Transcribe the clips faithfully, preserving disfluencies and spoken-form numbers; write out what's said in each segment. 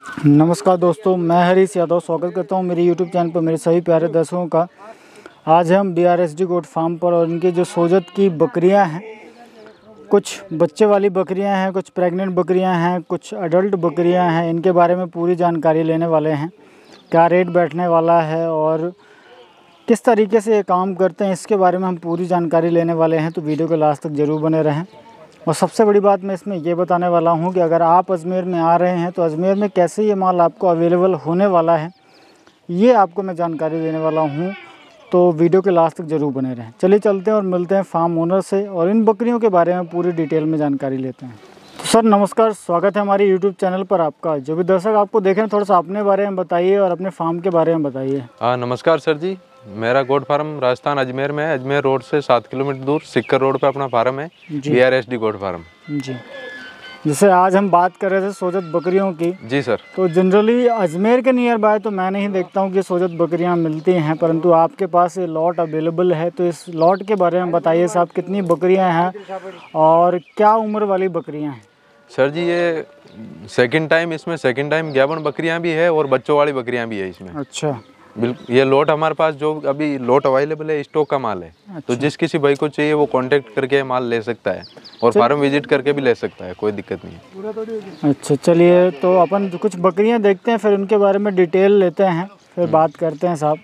नमस्कार दोस्तों, मैं हरीश यादव स्वागत करता हूं मेरे यूट्यूब चैनल पर मेरे सभी प्यारे दर्शकों का। आज हम D R S D goat farm पर और इनके जो सोजत की बकरियां हैं, कुछ बच्चे वाली बकरियां हैं, कुछ प्रेग्नेंट बकरियां हैं, कुछ अडल्ट बकरियां हैं, इनके बारे में पूरी जानकारी लेने वाले हैं। क्या रेट बैठने वाला है और किस तरीके से ये काम करते हैं, इसके बारे में हम पूरी जानकारी लेने वाले हैं। तो वीडियो के लास्ट तक ज़रूर बने रहें। और सबसे बड़ी बात मैं इसमें ये बताने वाला हूँ कि अगर आप अजमेर में आ रहे हैं तो अजमेर में कैसे ये माल आपको अवेलेबल होने वाला है, ये आपको मैं जानकारी देने वाला हूँ। तो वीडियो के लास्ट तक ज़रूर बने रहें। चलिए चलते हैं और मिलते हैं फार्म ओनर से और इन बकरियों के बारे में पूरी डिटेल में जानकारी लेते हैं। तो सर नमस्कार, स्वागत है हमारे यूट्यूब चैनल पर आपका। जो भी दर्शक आपको देखें, थोड़ा सा अपने बारे में बताइए और अपने फार्म के बारे में बताइए। हाँ नमस्कार सर जी, मेरा गोट फार्म राजस्थान अजमेर में है। अजमेर रोड से सात किलोमीटर दूर सिक्कर रोड पे अपना फार्म है, D R S D goat farm ji. जैसे आज हम बात कर रहे थे सोजत बकरियों की। जी सर। तो जनरली अजमेर के नियर बाय तो मैं नहीं देखता हूँ कि सोजत बकरियाँ मिलती हैं, परंतु आपके पास ये लॉट अवेलेबल है। तो इस लॉट के बारे में बताइए साहब, कितनी बकरियाँ हैं और क्या उम्र वाली बकरियाँ हैं? सर जी ये सेकंड टाइम इसमें सेकंड टाइम ग्यावन बकरियां भी है और बच्चों वाली बकरियां भी है इसमें। अच्छा, बिल्कुल। ये लॉट हमारे पास जो अभी लॉट अवेलेबल है, स्टॉक का माल है। अच्छा। तो जिस किसी भाई को चाहिए वो कांटेक्ट करके माल ले सकता है और फार्म विजिट करके भी ले सकता है, कोई दिक्कत नहीं है। अच्छा चलिए, तो अपन कुछ बकरियां देखते हैं, फिर उनके बारे में डिटेल लेते हैं, फिर बात करते हैं साहब।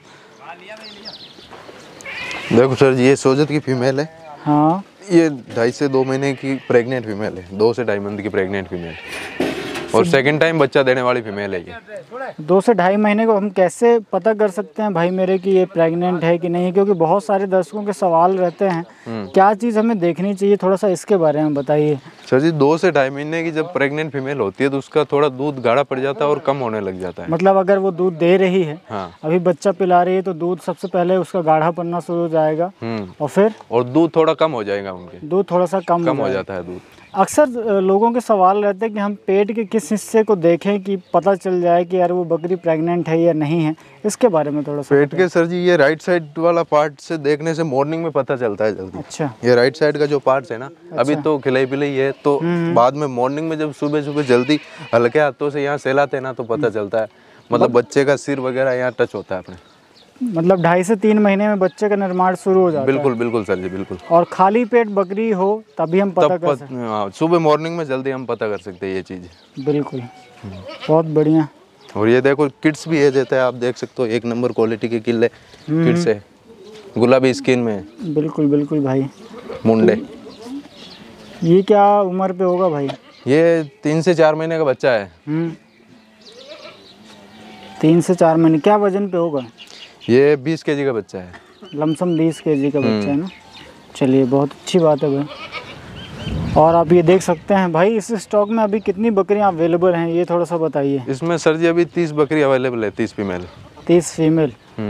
देखो सर जी, ये सोजत की फीमेल है। हाँ, ये ढाई से दो महीने की प्रेग्नेंट फीमेल है, दो से ढाई मंथ की प्रेग्नेंट फीमेल और सेकंड टाइम बच्चा देने वाली फीमेल है ये। दो से ढाई महीने को हम कैसे पता कर सकते हैं भाई मेरे कि ये प्रेग्नेंट है कि नहीं? क्योंकि बहुत सारे दर्शकों के सवाल रहते हैं, क्या चीज़ हमें देखनी चाहिए, थोड़ा सा इसके बारे में बताइए। सर जी, दो से ढाई महीने की जब प्रेग्नेंट फीमेल होती है तो उसका थोड़ा दूध गाढ़ा पड़ जाता है और कम होने लग जाता है। मतलब अगर वो दूध दे रही है, हाँ, अभी बच्चा पिला रही है, तो दूध सबसे पहले उसका गाढ़ा पड़ना शुरू हो जाएगा और फिर और दूध थोड़ा कम हो जाएगा, उनके दूध थोड़ा सा कम कम हो जाता है दूध। अक्सर लोगों के सवाल रहते हैं कि हम पेट के किस हिस्से को देखें कि पता चल जाए कि यार वो बकरी प्रेग्नेंट है या नहीं है, इसके बारे में थोड़ा सा। पेट के सर जी, ये राइट साइड वाला पार्ट से देखने से मॉर्निंग में पता चलता है जल्दी। अच्छा, ये राइट साइड का जो पार्ट है ना, अच्छा। अभी तो खिलाई पिलाई है, तो बाद में मॉर्निंग में जब सुबह सुबह जल्दी हल्के हाथों से यहाँ सहलाते हैं ना तो पता चलता है। मतलब बच्चे का सिर वगैरह यहाँ टच होता है अपने। मतलब ढाई से तीन महीने में बच्चे का निर्माण शुरू हो जाता है। बिल्कुल बिल्कुल सर जी, बिल्कुल। और खाली पेट बकरी हो तभी हम पता कर सकते हैं। हाँ, सुबह मॉर्निंग में जल्दी हम पता कर सकते हैं ये चीज़। बिल्कुल, बहुत बढ़िया। और ये देखो किड्स भी है देता है, आप देख सकते हो, एक नंबर क्वालिटी के किले किड्स है, गुलाबी स्किन में। बिल्कुल बिल्कुल भाई, मुंडे। ये क्या उम्र पे होगा भाई? ये तीन से चार महीने का बच्चा है। तीन से चार महीने, क्या वजन पे होगा? ये बीस केजी का बच्चा है। लमसम बीस केजी का बच्चा है ना। चलिए, बहुत अच्छी बात है भाई। और आप ये देख सकते हैं भाई, इस स्टॉक में अभी कितनी बकरियां अवेलेबल हैं, ये थोड़ा सा बताइए। इसमें सर जी अभी तीस बकरी अवेलेबल है, तीस फीमेल। तीस फीमेल।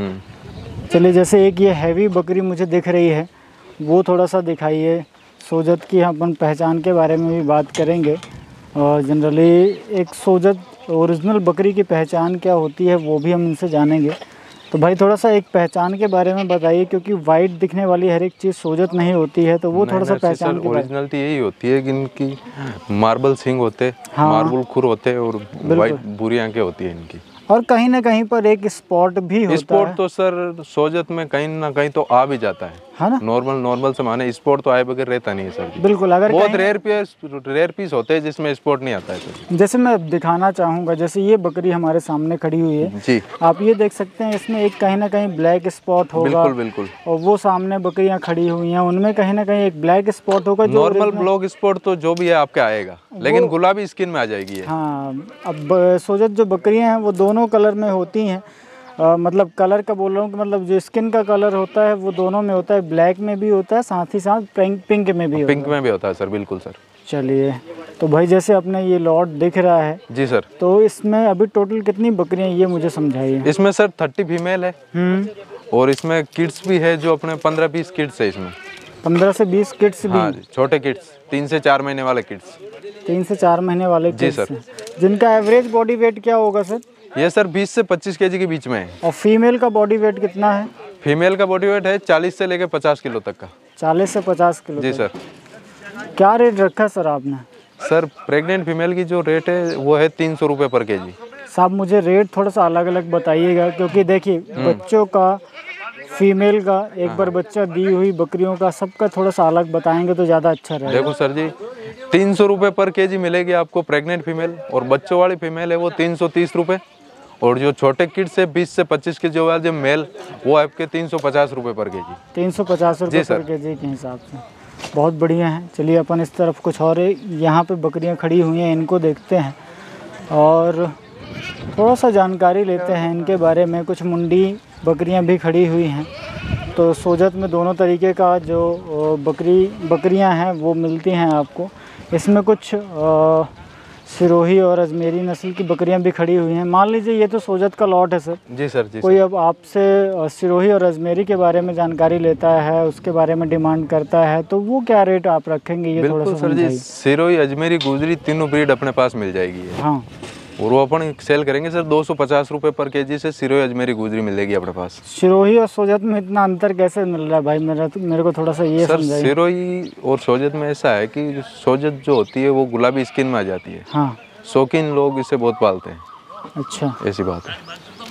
चलिए, जैसे एक ये हैवी बकरी मुझे दिख रही है, वो थोड़ा सा दिखाइए। सोजत की अपन पहचान के बारे में भी बात करेंगे और जनरली एक सोजत ओरिजिनल बकरी की पहचान क्या होती है वो भी हम इनसे जानेंगे। तो भाई थोड़ा सा एक पहचान के बारे में बताइए, क्योंकि वाइट दिखने वाली हर एक चीज़ सोजत नहीं होती है, तो वो थोड़ा सा पहचान की ओरिजिनलिटी यही होती है कि इनकी मार्बल सिंग होते, हाँ, मार्बल खुर होते और वाइट बुरी आंखें होती है इनकी। और कहीं ना कहीं पर एक स्पॉट भी होता स्पॉट है। तो सर सोजत में कहीं ना कहीं तो आ भी जाता है, है ना। नॉर्मल नॉर्मल से माने स्पॉट तो आए बगैर रहता नहीं है सर। बिल्कुल, अगर बहुत रेयर पीस रेयर पीस होते हैं जिसमें स्पॉट नहीं आता है सर। जैसे मैं दिखाना चाहूँगा, जैसे ये बकरी हमारे सामने खड़ी हुई है जी, आप ये देख सकते हैं, इसमें एक कहीं ना कहीं ब्लैक स्पॉट होगा। बिल्कुल बिल्कुल। और वो सामने बकरियाँ खड़ी हुई हैं, उनमें कहीं ना कहीं एक ब्लैक स्पॉट होगा। नॉर्मल ब्लॉक स्पॉट तो जो भी है आपके आएगा, लेकिन गुलाबी स्किन में आ जाएगी। हाँ, अब सोजत जो बकरियाँ हैं वो दोनों कलर में होती हैं। आ, मतलब कलर का बोल रहा हूँ कि मतलब जो स्किन का कलर होता है वो दोनों में होता है, ब्लैक में भी होता है, साथ ही साथ पिंक पिंक में भी होता है। पिंक में भी होता है सर, बिल्कुल सर। चलिए, तो भाई जैसे अपने ये लॉट दिख रहा है जी सर, तो इसमें अभी टोटल कितनी बकरियां ये मुझे समझाइए। इसमें सर थर्टी फीमेल है और इसमें किड्स भी है, जो अपने पंद्रह बीस किड्स है इसमें। पंद्रह से बीस किड्स भी? हाँ, छोटे किड्स, तीन से चार महीने वाले किड्स। तीन से चार महीने वाले जी सर। जिनका एवरेज बॉडी वेट क्या होगा सर? ये सर बीस से पच्चीस केजी के बीच में है। और फीमेल का बॉडी वेट कितना है? फीमेल का बॉडी वेट है चालीस से लेकर पचास किलो तक का। चालीस से पचास किलो? जी सर। क्या रेट रखा है सर आपने? सर प्रेग्नेंट फीमेल की जो रेट है वो है तीन सौ रुपये पर के जी। साहब मुझे रेट थोड़ा सा अलग अलग बताइएगा, क्योंकि देखिए बच्चों का, फीमेल का, एक बार बच्चा दी हुई बकरियों का, सबका थोड़ा सा अलग बताएंगे तो ज़्यादा अच्छा रहेगा। देखो सर जी, तीन सौ रुपये पर केजी मिलेगी आपको प्रेग्नेंट फीमेल, और बच्चों वाली फीमेल है वो तीन सौ तीस रुपये, और जो छोटे किड्स है बीस से पच्चीस के जो वाले मेल वो आपके तीन सौ पचास रुपये पर केजी। तीन सौ पचास रुपये पर केजी के हिसाब से बहुत बढ़िया है। चलिए अपन इस तरफ कुछ और यहाँ पे बकरियाँ खड़ी हुई हैं, इनको देखते हैं और थोड़ा सा जानकारी लेते हैं इनके बारे में। कुछ मुंडी बकरियाँ भी खड़ी हुई हैं। तो सोजत में दोनों तरीके का जो बकरी बकरियाँ हैं वो मिलती हैं आपको। इसमें कुछ आ, सिरोही और अजमेरी नस्ल की बकरियां भी खड़ी हुई हैं। मान लीजिए ये तो सोजत का लॉट है सर। जी सर जी। कोई अब आपसे सिरोही और अजमेरी के बारे में जानकारी लेता है, उसके बारे में डिमांड करता है, तो वो क्या रेट आप रखेंगे ये थोड़ा सा सर जी। सिरोही, अजमेरी, गुजरी तीनों ब्रीड अपने पास मिल जाएगी। हाँ, और वो अपन सेल करेंगे सर दो सौ पचास रुपये पर केजी से सिरोही, अजमेरी, गुजरी मिलेगी अपने पास। सिरोही और सोजत में इतना अंतर कैसे मिल रहा है भाई? मेरा तो मेरे को थोड़ा सा ये सर सिरोही और सोजत में ऐसा है कि सोजत जो होती है वो गुलाबी स्किन में आ जाती है। हाँ, शौकीन लोग इसे बहुत पालते हैं। अच्छा, ऐसी बात है।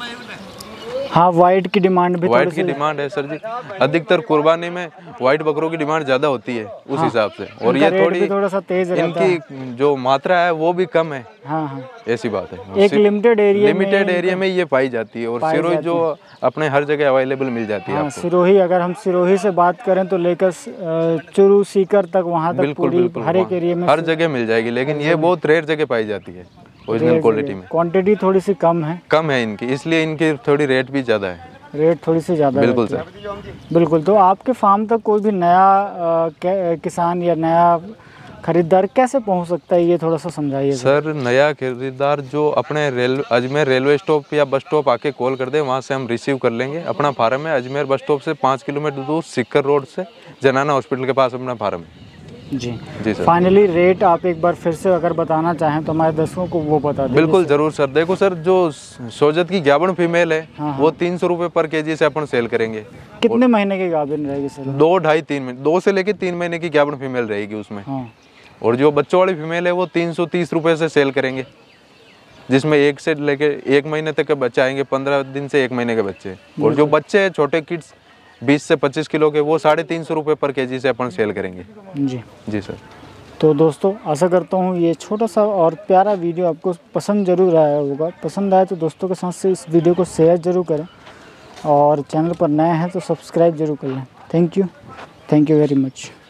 हाँ, वाइट की डिमांड भी, वाइट की डिमांड है सर जी। अधिकतर कुर्बानी में वाइट बकरों की डिमांड ज़्यादा होती है उस हाँ, हिसाब से, और ये थोड़ी थोड़ा सा तेज रहता है। इनकी जो मात्रा है वो भी कम है। हाँ हाँ, ऐसी बात है। एक लिमिटेड एरिया लिमिटेड एरिया में ये पाई जाती है, और सिरोही जो अपने हर जगह अवेलेबल मिल जाती है। हाँ, सिरोही अगर हम सिरोही से बात करें तो लेकर चुरू, सीकर तक, वहाँ तक पूरी हर एक एरिया में हर जगह मिल जाएगी, लेकिन ये बहुत रेयर जगह पाई जाती है ओरिजिनल क्वालिटी में। क्वांटिटी थोड़ी सी कम है कम है इनकी, इसलिए इनकी थोड़ी रेट भी ज़्यादा है। रेट थोड़ी सी ज़्यादा। बिल्कुल सर, बिल्कुल। तो आपके फार्म तक कोई भी नया आ, किसान या नया खरीदार कैसे पहुंच सकता है, ये थोड़ा सा समझाइए सर। नया खरीदार जो अपने रेल अजमेर रेलवे स्टॉप या बस स्टॉप आके कॉल कर दे, वहाँ से हम रिसीव कर लेंगे। अपना फार्म है अजमेर बस स्टॉप से पाँच किलोमीटर दूर, सिक्कर रोड से जनाना हॉस्पिटल के पास अपना फार्म है। जी जी सर। फाइनली रेट आप एक बार फिर से अगर बताना चाहें तो हमारे दर्शकों को वो बता दें। बिल्कुल जरूर सर। देखो सर, जो सोजत की गाभिन फीमेल है हाँ वो तीन सौ रुपये पर केजी से अपन सेल करेंगे। कितने महीने की गाभिन रहेगी सर? दो ढाई तीन महीने, दो से लेके तीन महीने की गाभिन फीमेल रहेगी उसमें। हाँ। और जो बच्चों वाली फीमेल है वो तीन सौ तीस रुपये से सेल करेंगे, जिसमें एक से लेके एक महीने तक के बच्चे आएंगे, पंद्रह दिन से एक महीने के बच्चे। और जो बच्चे हैं छोटे किड्स बीस से पच्चीस किलो के, वो साढ़े तीन सौ रुपये पर केजी से अपन सेल करेंगे। जी जी सर। तो दोस्तों आशा करता हूँ ये छोटा सा और प्यारा वीडियो आपको पसंद जरूर आया होगा। पसंद आए तो दोस्तों के साथ से इस वीडियो को शेयर जरूर करें, और चैनल पर नए हैं तो सब्सक्राइब जरूर कर लें। Thank you, thank you very much.